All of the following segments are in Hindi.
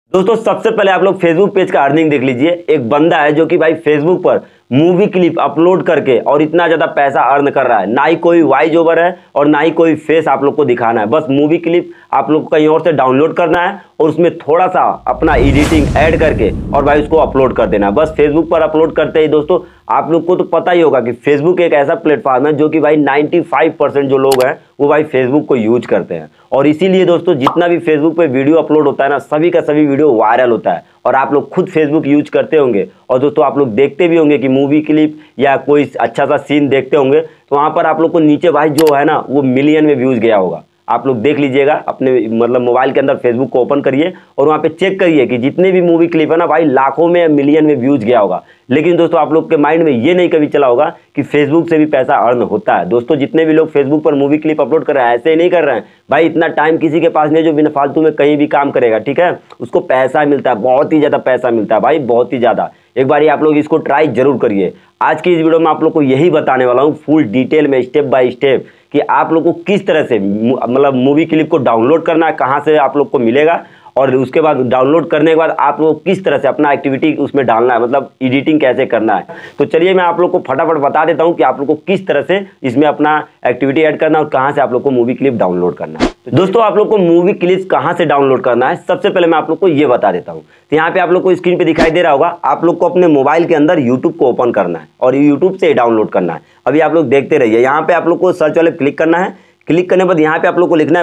दोस्तों सबसे पहले आप लोग फेसबुक पेज का अर्निंग देख लीजिए। एक बंदा है जो कि भाई फेसबुक पर मूवी क्लिप अपलोड करके और इतना ज्यादा पैसा अर्न कर रहा है। ना ही कोई वॉइस ओवर है और ना ही कोई फेस आप लोग को दिखाना है, बस मूवी क्लिप आप लोग को कहीं और से डाउनलोड करना है और उसमें थोड़ा सा अपना एडिटिंग ऐड करके और भाई उसको अपलोड कर देना है। बस फेसबुक पर अपलोड करते ही दोस्तों आप लोग को तो पता ही होगा कि फेसबुक एक ऐसा प्लेटफॉर्म है जो कि भाई 95% जो लोग हैं वो भाई फेसबुक को यूज करते हैं। और इसीलिए दोस्तों जितना भी फेसबुक पे वीडियो अपलोड होता है ना, सभी का सभी वीडियो वायरल होता है। और आप लोग खुद फेसबुक यूज करते होंगे और दोस्तों आप लोग देखते भी होंगे कि मूवी क्लिप या कोई अच्छा सा सीन देखते होंगे तो वहां पर आप लोग को नीचे भाई जो है ना वो मिलियन में व्यूज गया होगा। आप लोग देख लीजिएगा अपने मतलब मोबाइल के अंदर फेसबुक को ओपन करिए और वहाँ पे चेक करिए कि जितने भी मूवी क्लिप है ना भाई लाखों में मिलियन में व्यूज गया होगा। लेकिन दोस्तों आप लोग के माइंड में ये नहीं कभी चला होगा कि फेसबुक से भी पैसा अर्न होता है। दोस्तों जितने भी लोग फेसबुक पर मूवी क्लिप अपलोड कर रहे हैं ऐसे ही नहीं कर रहे हैं भाई। इतना टाइम किसी के पास नहीं जो बिना फालतू में कहीं भी काम करेगा, ठीक है, उसको पैसा मिलता है, बहुत ही ज़्यादा पैसा मिलता है भाई, बहुत ही ज़्यादा। एक बार आप लोग इसको ट्राई जरूर करिए। आज की इस वीडियो में आप लोग को यही बताने वाला हूँ फुल डिटेल में, स्टेप बाय स्टेप, कि आप लोग को किस तरह से मतलब मूवी क्लिप को डाउनलोड करना है, कहाँ से आप लोग को मिलेगा, और उसके बाद डाउनलोड करने के बाद आप लोग किस तरह से अपना एक्टिविटी उसमें डालना है, मतलब एडिटिंग कैसे करना है। तो चलिए मैं आप लोग को फटाफट बता देता हूं कि आप लोग को किस तरह से इसमें अपना एक्टिविटी ऐड करना है और कहां से आप लोग को मूवी क्लिप डाउनलोड करना है। तो दोस्तों आप लोग को मूवी क्लिप कहां से डाउनलोड करना है सबसे पहले मैं आप लोग को ये बता देता हूं। तो यहाँ पे आप लोग को स्क्रीन पे दिखाई दे रहा होगा, आप लोग को अपने मोबाइल के अंदर यूट्यूब को ओपन करना है और यूट्यूब से डाउनलोड करना है। अभी आप लोग देखते रहिए। यहाँ पे आप लोग को सर्च वाले क्लिक करना है। क्लिक करने के बाद यहाँ पे आप लोग को लिखना है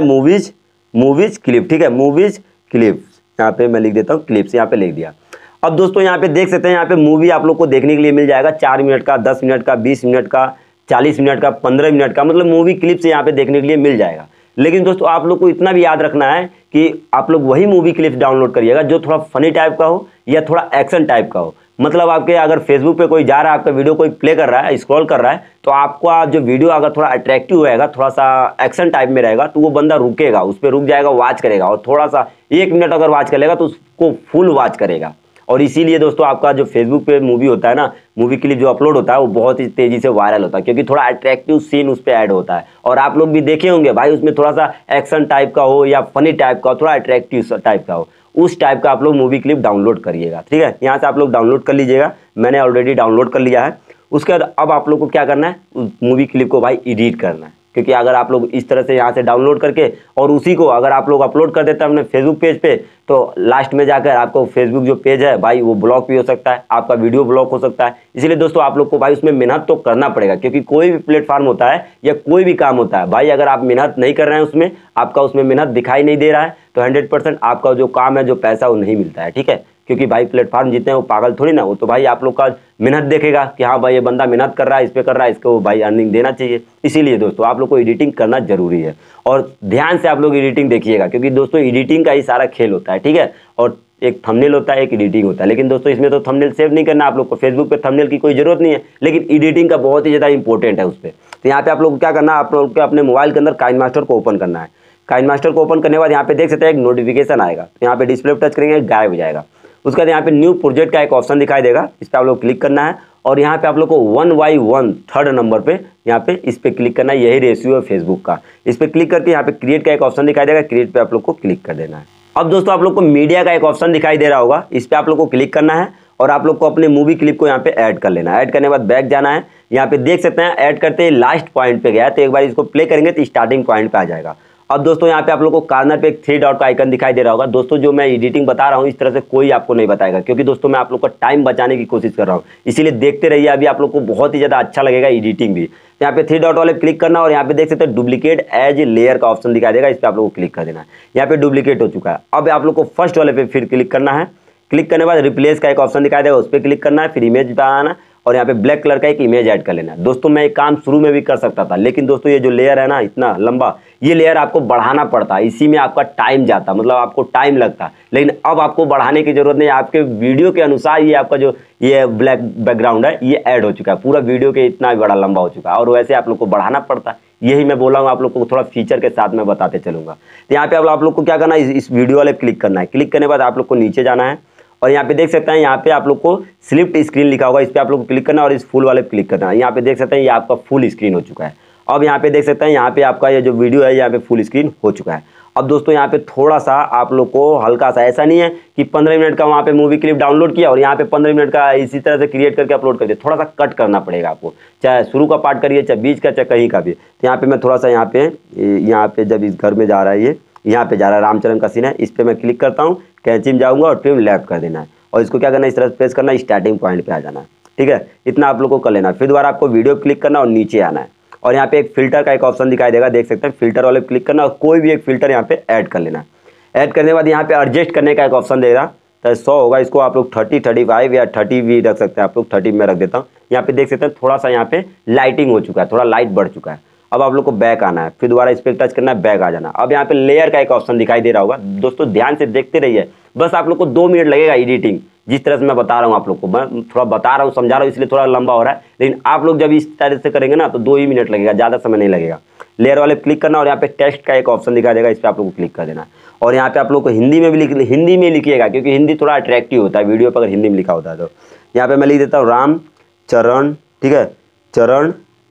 मूवीज क्लिप, ठीक है, मूवीज क्लिप। यहाँ पे मैं लिख देता हूँ क्लिप्स, यहाँ पे लिख दिया। अब दोस्तों यहाँ पे देख सकते हैं, यहाँ पे मूवी आप लोग को देखने के लिए मिल जाएगा 4 मिनट का, 10 मिनट का, 20 मिनट का, 40 मिनट का, 15 मिनट का, मतलब मूवी क्लिप्स यहाँ पे देखने के लिए मिल जाएगा। लेकिन दोस्तों आप लोग को इतना भी याद रखना है कि आप लोग वही मूवी क्लिप्स डाउनलोड करिएगा जो थोड़ा फनी टाइप का हो या थोड़ा एक्शन टाइप का हो। मतलब आपके अगर फेसबुक पे कोई जा रहा है, आपका वीडियो कोई प्ले कर रहा है, स्क्रॉल कर रहा है, तो आपको आप जो वीडियो अगर थोड़ा अट्रैक्टिव रहेगा, थोड़ा सा एक्शन टाइप में रहेगा, तो वो बंदा रुकेगा, उस पर रुक जाएगा, वॉच करेगा। और थोड़ा सा 1 मिनट अगर वॉच करेगा तो उसको फुल वॉच करेगा। और इसीलिए दोस्तों आपका जो फेसबुक पे मूवी होता है ना, मूवी क्लिप जो अपलोड होता है वो बहुत ही तेजी से वायरल होता है, क्योंकि थोड़ा अट्रैक्टिव सीन उस पर ऐड होता है। और आप लोग भी देखे होंगे भाई उसमें थोड़ा सा एक्शन टाइप का हो या फनी टाइप का हो, थोड़ा अट्रैक्टिव टाइप का हो, उस टाइप का आप लोग मूवी क्लिप डाउनलोड करिएगा, ठीक है। यहाँ से आप लोग डाउनलोड कर लीजिएगा, मैंने ऑलरेडी डाउनलोड कर लिया है। उसके बाद अब आप लोग को क्या करना है, उस मूवी क्लिप को भाई एडिट करना है। क्योंकि अगर आप लोग इस तरह से यहाँ से डाउनलोड करके और उसी को अगर आप लोग अपलोड कर देते हैं अपने फेसबुक पेज पे, तो लास्ट में जाकर आपको फेसबुक जो पेज है भाई वो ब्लॉक भी हो सकता है, आपका वीडियो ब्लॉक हो सकता है। इसलिए दोस्तों आप लोग को भाई उसमें मेहनत तो करना पड़ेगा, क्योंकि कोई भी प्लेटफॉर्म होता है या कोई भी काम होता है भाई, अगर आप मेहनत नहीं कर रहे हैं उसमें, आपका उसमें मेहनत दिखाई नहीं दे रहा है, तो 100% आपका जो काम है, जो पैसा, वो नहीं मिलता है, ठीक है। क्योंकि भाई प्लेटफॉर्म जितने हैं वो पागल थोड़ी ना, वो तो भाई आप लोग का मेहनत देखेगा कि हाँ भाई ये बंदा मेहनत कर रहा है, इस पे कर रहा है, इसको भाई अर्निंग देना चाहिए। इसीलिए दोस्तों आप लोग को एडिटिंग करना जरूरी है और ध्यान से आप लोग एडिटिंग देखिएगा, क्योंकि दोस्तों एडिटिंग का ही सारा खेल होता है, ठीक है। और एक थंबनेल होता है, एक एडिटिंग होता है। लेकिन दोस्तों इसमें तो थंबनेल सेव नहीं करना आप लोग को, फेसबुक पे थंबनेल की कोई जरूरत नहीं है, लेकिन एडिटिंग का बहुत ही ज़्यादा इंपॉर्टेंट है उस पर। तो यहाँ पे आप लोग को क्या करना है, आप लोग को अपने मोबाइल के अंदर काइनमास्टर को ओपन करना है। काइनमास्टर को ओपन करने के बाद यहाँ पे देख सकते हैं एक नोटिफिकेशन आएगा, तो यहाँ पे डिस्प्ले पर टच करेंगे, गायब हो जाएगा। उसके बाद यहाँ पे न्यू प्रोजेक्ट का एक ऑप्शन दिखाई देगा, इस पर आप लोग क्लिक करना है और यहाँ पे आप लोग को 1/1 3rd नंबर पे यहाँ पे इस पे क्लिक करना है। यही रेशियो है फेसबुक का। इस पे क्लिक करके यहाँ पे क्रिएट का एक ऑप्शन दिखाई देगा, क्रिएट पे आप लोग को क्लिक कर देना है। अब दोस्तों आप लोग को मीडिया का एक ऑप्शन दिखाई दे रहा होगा, इस पे आप लोग को क्लिक करना है और आप लोग को अपने मूवी क्लिप को यहाँ पे ऐड कर लेना है। ऐड करने के बाद बैक जाना है। यहाँ पे देख सकते हैं ऐड करते ही लास्ट पॉइंट पे गया, तो एक बार इसको प्ले करेंगे तो स्टार्टिंग पॉइंट पे आ जाएगा। अब दोस्तों यहाँ पे आप लोग को कॉर्नर पे एक 3 डॉट का आइकन दिखाई दे रहा होगा। दोस्तों जो मैं एडिटिंग बता रहा हूँ इस तरह से कोई आपको नहीं बताएगा, क्योंकि दोस्तों मैं आप लोग का टाइम बचाने की कोशिश कर रहा हूँ, इसीलिए देखते रहिए। अभी आप लोग को बहुत ही ज़्यादा अच्छा लगेगा एडिटिंग भी। यहाँ पे 3 डॉट वाले क्लिक करना और यहाँ पे देख सकते हैं डुप्लीकेट एज लेयर का ऑप्शन दिखाई देगा, इस पर आप लोग को क्लिक कर देना है। यहाँ पे डुप्लीकेट हो चुका है। अब आप लोग को फर्स्ट वाले पे फिर क्लिक करना है। क्लिक करने के बाद रिप्लेस का एक ऑप्शन दिखाई देगा, उस पर क्लिक करना है, फिर इमेज बनाना और यहाँ पे ब्लैक कलर का एक इमेज ऐड कर लेना है। दोस्तों मैं एक काम शुरू में भी कर सकता था, लेकिन दोस्तों ये जो लेयर है ना इतना लंबा, ये लेयर आपको बढ़ाना पड़ता है, इसी में आपका टाइम जाता, मतलब आपको टाइम लगता। लेकिन अब आपको बढ़ाने की जरूरत नहीं, आपके वीडियो के अनुसार ये आपका जो ये ब्लैक बैकग्राउंड है ये ऐड हो चुका है, पूरा वीडियो के इतना बड़ा लंबा हो चुका है। और वैसे आप लोग को बढ़ाना पड़ता है, यही मैं बोला हूँ आप लोग को, थोड़ा फीचर के साथ मैं बताते चलूंगा। तो यहाँ पे आप लोग को क्या करना है, इस वीडियो वाले क्लिक करना है। क्लिक करने के बाद आप लोग को नीचे जाना है और यहाँ पे देख सकते हैं, यहाँ पे आप लोग को स्लिप्ट स्क्रीन लिखा होगा, इस पे आप लोग को क्लिक करना है और इस फुल वाले पे क्लिक करना है। यहाँ पे देख सकते हैं ये आपका फुल स्क्रीन हो चुका है। अब यहाँ पे देख सकते हैं यहाँ पे आपका ये जो वीडियो है यहाँ पे फुल स्क्रीन हो चुका है। अब दोस्तों यहाँ पे थोड़ा सा आप लोग को हल्का सा, ऐसा नहीं है कि 15 मिनट का वहाँ पे मूवी क्लिप डाउनलोड किया और यहाँ पे 15 मिनट का इसी तरह से क्रिएट करके अपलोड कर दिया, थोड़ा सा कट करना पड़ेगा आपको, चाहे शुरू का पार्ट करिए, चाहे बीच का, चाहे कहीं का भी। तो यहाँ पे मैं थोड़ा सा यहाँ पे जब इस घर में जा रहा है, ये यहाँ पे जा रहा है, रामचरण का सीन है, इस पर मैं क्लिक करता हूँ, कैंची में जाऊँगा और ट्रिम लेफ्ट कर देना है और इसको क्या करना है, इस तरह से प्रेस करना है, स्टार्टिंग पॉइंट पर आ जाना है। ठीक है, इतना आप लोग को कर लेना है। फिर दोबारा आपको वीडियो क्लिक करना और नीचे आना है और यहाँ पे एक फिल्टर का एक ऑप्शन दिखाई देगा, देख सकते हैं, फिल्टर वाले क्लिक करना और कोई भी एक फिल्टर यहाँ पे ऐड कर लेना है। ऐड करने के बाद यहाँ पे एडजस्ट करने का एक ऑप्शन देगा, तो 100 होगा, इसको आप लोग 30, 35 या 30 भी रख सकते हैं, आप लोग 30 में रख देता हूँ। यहाँ पे देख सकते हैं थोड़ा सा यहाँ पे लाइटिंग हो चुका है, थोड़ा लाइट बढ़ चुका है। अब आप लोग को बैक आना है, फिर दोबारा इस पर टच करना है, बैक आ जाना। अब यहाँ पे लेयर का एक ऑप्शन दिखाई दे रहा होगा, दोस्तों ध्यान से देखते रहिए, बस आप लोग को 2 मिनट लगेगा एडिटिंग, जिस तरह से मैं बता रहा हूँ आप लोग को, मैं थोड़ा बता रहा हूँ, समझा रहा हूँ, इसलिए थोड़ा लंबा हो रहा है, लेकिन आप लोग जब इस तरह से करेंगे ना तो 2 ही मिनट लगेगा, ज़्यादा समय नहीं लगेगा। लेयर वाले क्लिक करना और यहाँ पे टेक्स्ट का एक ऑप्शन दिखाई देगा, इस पर आप लोग को क्लिक कर देना और यहाँ पे आप लोग को हिंदी में भी हिंदी में लिखिएगा, क्योंकि हिंदी थोड़ा अट्रैक्टिव होता है वीडियो पर अगर हिंदी में लिखा होता है। तो यहाँ पे मैं लिख देता हूँ रामचरण, ठीक है, चरण,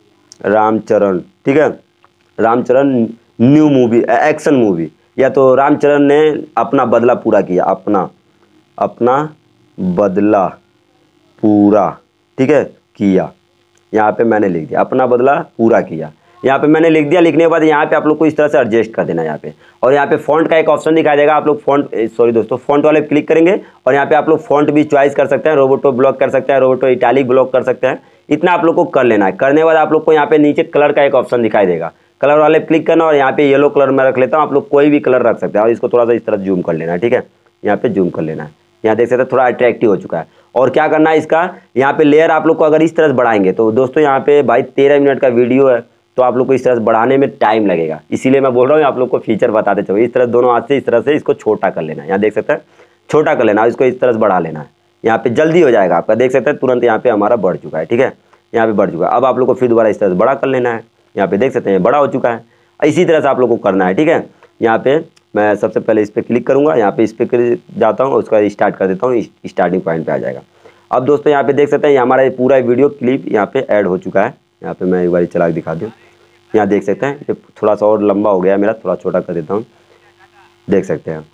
रामचरण, ठीक है, Ram Charan new movie, action movie, या तो रामचरण ने अपना बदला पूरा किया, अपना बदला पूरा, ठीक है, किया। यहाँ पे मैंने लिख दिया अपना बदला पूरा किया, यहाँ पे मैंने लिख दिया। लिखने के बाद यहाँ पे आप लोग को इस तरह से एडजस्ट कर देना है यहाँ पे, और यहाँ पे फॉन्ट का एक ऑप्शन दिखाई देगा, आप लोग फॉन्ट वाले क्लिक करेंगे और यहाँ पे आप लोग फॉन्ट भी चॉइस कर सकते हैं, रोबोटो ब्लॉक कर सकते हैं, रोबोटो इटैलिक ब्लॉक कर सकते हैं। इतना आप लोग को कर लेना है। करने के बाद आप लोग को यहाँ पे नीचे कलर का एक ऑप्शन दिखाई देगा, कलर वाले क्लिक करना और यहाँ पे येलो कलर में रख लेता हूँ, आप लोग कोई भी कलर रख सकते हैं और इसको थोड़ा सा इस तरह जूम कर लेना है। ठीक है, यहाँ पे जूम कर लेना है, यहाँ देख सकते हैं थोड़ा अट्रैक्टिव हो चुका है। और क्या करना है इसका, यहाँ पे लेयर आप लोग को अगर इस तरह से बढ़ाएंगे तो दोस्तों यहाँ पे भाई 13 मिनट का वीडियो है, तो आप लोग को इस तरह से बढ़ाने में टाइम लगेगा, इसीलिए मैं बोल रहा हूँ आप लोग को फीचर बताते चलो। इस तरह दोनों हाथ से इस तरह से इसको छोटा कर लेना है, यहाँ देख सकते हैं छोटा कर लेना है, इसको इस तरह से बढ़ा लेना है, यहाँ पे जल्दी हो जाएगा आपका। देख सकते हैं तुरंत यहाँ पे हमारा बढ़ चुका है। ठीक है, यहाँ पे बढ़ चुका है। अब आप लोग को फिर दोबारा इस तरह से बड़ा कर लेना है, यहाँ पे देख सकते हैं बड़ा हो चुका है। इसी तरह से आप लोग को करना है। ठीक है, यहाँ पे मैं सबसे पहले इस पर क्लिक करूँगा, यहाँ पे इस पर जाता हूँ, उसका स्टार्ट कर देता हूँ, स्टार्टिंग पॉइंट पे आ जाएगा। अब दोस्तों यहाँ पे देख सकते हैं हमारा पूरा वीडियो क्लिप यहाँ पे ऐड हो चुका है। यहाँ पे मैं एक बार चला के दिखा दूँ, यहाँ देख सकते हैं ये थोड़ा सा और लंबा हो गया, मेरा थोड़ा छोटा कर देता हूँ, देख सकते हैं।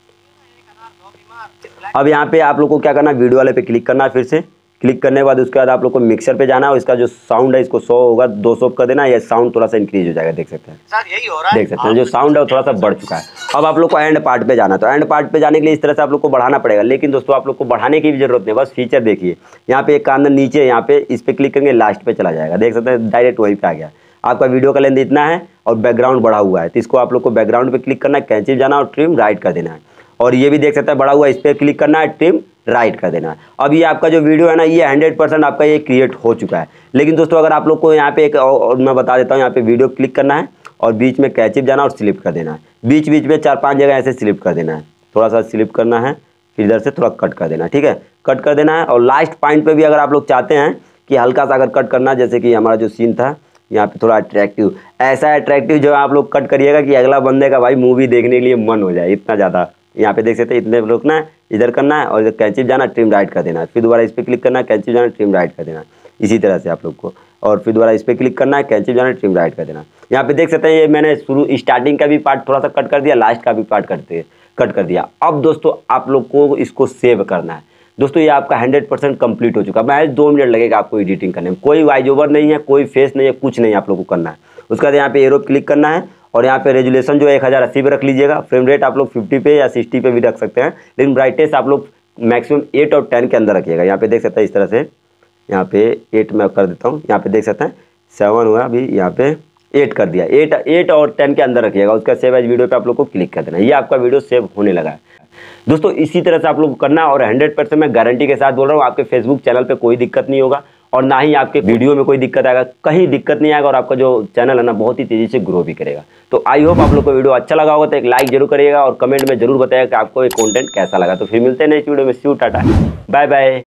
अब यहाँ पे आप लोग को क्या करना है, वीडियो वाले पे क्लिक करना है, फिर से क्लिक करने के बाद उसके बाद आप लोग को मिक्सर पे जाना है और इसका जो साउंड है इसको 100 होगा 200 कर देना, ये साउंड थोड़ा सा इंक्रीज हो जाएगा। देख सकते हैं सर यही हो रहा है, देख सकते हैं जो साउंड है वो थोड़ा सा बढ़ चुका है। अब आप लोग को एंड पार्ट पे जाना, तो एंड पार्ट पे जाने के लिए इस तरह से आप लोग को बढ़ाना पड़ेगा, लेकिन दोस्तों आप लोग को बढ़ाने की भी जरूरत नहीं, बस फीचर देखिए। यहाँ पे एक कान नीचे, यहाँ पे इस पर क्लिक करेंगे लास्ट पे चला जाएगा, देख सकते हैं डायरेक्ट वहीं पे आ गया। आपका वीडियो का लेंथ इतना है और बैकग्राउंड बढ़ा हुआ है, तो इसको आप लोग को बैकग्राउंड पे क्लिक करना है, कैंची जाना और ट्रिम राइट कर देना है। और ये भी देख सकते हैं बड़ा हुआ, इस पर क्लिक करना है, ट्रिम राइट कर देना है। अब ये आपका जो वीडियो है ना, ये 100% आपका ये क्रिएट हो चुका है। लेकिन दोस्तों अगर आप लोग को यहाँ पे एक और मैं बता देता हूँ, यहाँ पे वीडियो क्लिक करना है और बीच में कैचिप जाना और स्लिप कर देना है, बीच बीच में 4-5 जगह ऐसे स्लिप कर देना है, थोड़ा सा स्लिप करना है, फिर इधर से थोड़ा कट कर देना है। ठीक है, कट कर देना है। और लास्ट पॉइंट पे भी अगर आप लोग चाहते हैं कि हल्का सा अगर कट करना, जैसे कि हमारा जो सीन था यहाँ पे थोड़ा अट्रैक्टिव, ऐसा अट्रैक्टिव जो आप लोग कट करिएगा कि अगला बंदे का भाई मूवी देखने के लिए मन हो जाए, इतना ज़्यादा। यहाँ पे देख सकते हैं इतने रुकना है, इधर करना है और इधर कैंचिप जाना, ट्रिम राइट कर देना है, फिर दोबारा इस पर क्लिक करना है, कैंचिप जाना, ट्रिम राइट कर देना, इसी तरह से आप लोग को। और फिर दोबारा इस पर क्लिक करना है, कैंचिप जाना, ट्रिम राइट कर देना। यहाँ पे देख सकते हैं ये मैंने स्टार्टिंग का भी पार्ट थोड़ा सा कट कर दिया, लास्ट का भी पार्ट कट कर दिया। अब दोस्तों आप लोग को इसको सेव करना है। दोस्तों ये आपका 100% कंप्लीट हो चुका है, महज 2 मिनट लगेगा आपको एडिटिंग करने में। कोई वॉइस ओवर नहीं है, कोई फेस नहीं है, कुछ नहीं आप लोग को करना है। उसके बाद यहाँ पे एरो क्लिक करना है और यहाँ पे रेजुलेशन जो है 1080 पे रख लीजिएगा। फ्रेम रेट आप लोग 50 पे या 60 पे भी रख सकते हैं, लेकिन ब्राइटनेस आप लोग मैक्सिमम 8 और 10 के अंदर रखिएगा। यहाँ पे देख सकते हैं इस तरह से, यहाँ पे 8 मैं कर देता हूँ, यहाँ पे देख सकते हैं 7 हुआ, अभी यहाँ पे 8 कर दिया। 8 और 10 के अंदर रखिएगा। उसका सेव एज वीडियो पे आप लोग को क्लिक कर देना, ये आपका वीडियो सेव होने लगा है। दोस्तों इसी तरह से आप लोग करना और 100% मैं गारंटी के साथ बोल रहा हूँ, आपके फेसबुक चैनल पे कोई दिक्कत नहीं होगा और ना ही आपके वीडियो में कोई दिक्कत आएगा, कहीं दिक्कत नहीं आएगा और आपका जो चैनल है ना बहुत ही तेजी से ग्रो भी करेगा। तो आई होप आप लोग को वीडियो अच्छा लगा होगा, तो एक लाइक जरूर करिएगा और कमेंट में जरूर बताइएगा कि आपको ये कंटेंट कैसा लगा। तो फिर मिलते हैं नेक्स्ट वीडियो में। See you, tata, bye bye.